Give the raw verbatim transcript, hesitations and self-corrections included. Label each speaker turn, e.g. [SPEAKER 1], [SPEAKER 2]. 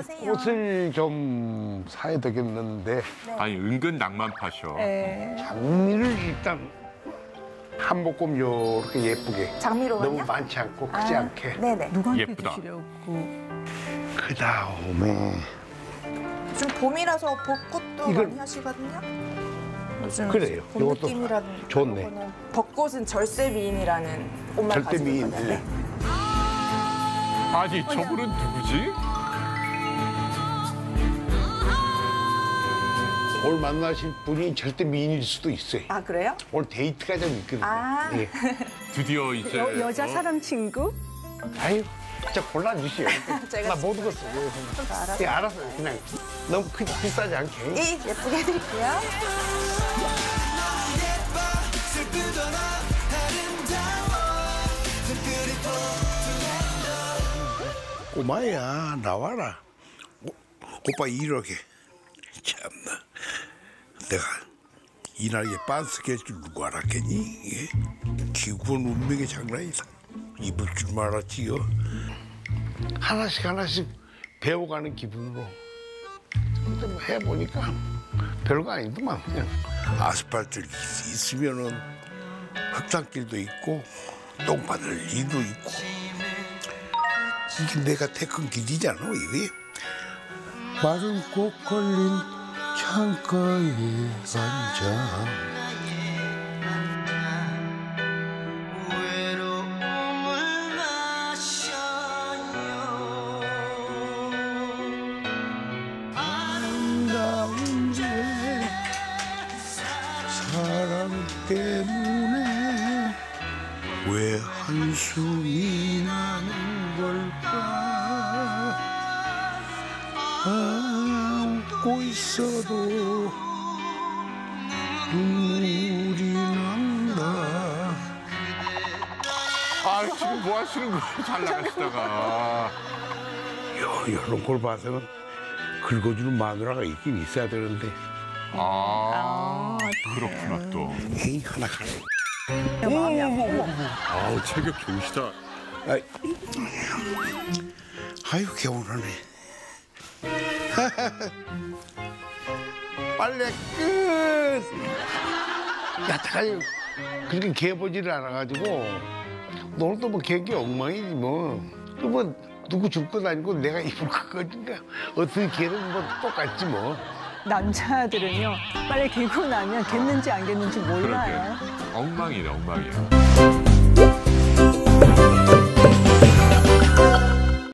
[SPEAKER 1] 드세요.
[SPEAKER 2] 옷을 좀 사야 되겠는데.
[SPEAKER 1] 네.
[SPEAKER 3] 아니 은근 낭만 파셔.
[SPEAKER 1] 네.
[SPEAKER 2] 장미를 일단 한 묶음 요렇게 예쁘게.
[SPEAKER 1] 장미로만요?
[SPEAKER 2] 너무 많지 않고 크지
[SPEAKER 1] 아,
[SPEAKER 2] 않게.
[SPEAKER 1] 네네.
[SPEAKER 4] 누구한테
[SPEAKER 3] 예쁘다.
[SPEAKER 4] 드시려고.
[SPEAKER 2] 그 다음에
[SPEAKER 1] 요즘 봄이라서 벚꽃도
[SPEAKER 2] 이걸-
[SPEAKER 1] 많이 하시거든요. 요즘
[SPEAKER 2] 그래요.
[SPEAKER 1] 봄
[SPEAKER 2] 요것도
[SPEAKER 1] 느낌이라는
[SPEAKER 2] 좋네.
[SPEAKER 1] 거는 벚꽃은 절세미인이라는 꽃말
[SPEAKER 2] 절대
[SPEAKER 1] 가지고
[SPEAKER 2] 미인.
[SPEAKER 1] 있거든요.
[SPEAKER 2] 네.
[SPEAKER 3] 아니 저분은 누구지?
[SPEAKER 2] 오늘 만나실 분이 절대 미인일 수도 있어요.
[SPEAKER 1] 아 그래요?
[SPEAKER 2] 오늘 데이트가 좀 있거든요.
[SPEAKER 1] 아.
[SPEAKER 2] 예.
[SPEAKER 3] 드디어 이제
[SPEAKER 4] 여, 여자
[SPEAKER 3] 어?
[SPEAKER 4] 사람 친구?
[SPEAKER 2] 아유, 진짜 골라주시오.
[SPEAKER 1] 제가
[SPEAKER 2] 나 못 읽었어.
[SPEAKER 1] 좀 더 알아서.
[SPEAKER 2] 예, 알았어요. 그냥 너무 크, 비싸지 않게.
[SPEAKER 1] 예, 예쁘게 해드릴게요.
[SPEAKER 2] 꼬마야, 나와라. 오, 오빠 이러게. 참나. 내가 이 나이에 빤스 깰줄 누구 알았겠니? 예? 기구는 운명의 장난이다. 입을 줄 알았지요. 하나씩 하나씩 배워가는 기분으로. 근데 뭐 해보니까 별거 아니더만. 그냥 아스팔트 있으면은 흙탕길도 있고 똥바늘 리도 있고. 이게 내가 택한 길이잖아, 이게. 마른 꽃 걸린 창가에 앉아. 아름다운 제 사랑 때문에 왜 한숨이 나는 걸까? 아, 웃고 있어도 눈물이 난다.
[SPEAKER 3] 아 지금 뭐 하시는 거예요? 잘 나가시다가.
[SPEAKER 2] 요, 이런 걸 봐서는 긁어주는 마누라가 있긴 있어야 되는데.
[SPEAKER 3] 아 그렇구나 또.
[SPEAKER 2] 에이, 하나 가네.
[SPEAKER 4] 마음이 아프고.
[SPEAKER 3] 아우 체격 좋으시다.
[SPEAKER 2] 아이, 아유, 개운하네. 빨래 끝! 야타가지 그렇게 개보지를 않아가지고 오늘도 뭐 개기 엉망이지 뭐. 그 뭐 누구 줄 것 아니고 내가 입을 거니까 어떻게 개는 뭐 똑같지 뭐.
[SPEAKER 4] 남자들은요, 빨리 개고 나면 겠는지 안 겠는지 몰라요.
[SPEAKER 3] 그러게. 엉망이네 엉망이야.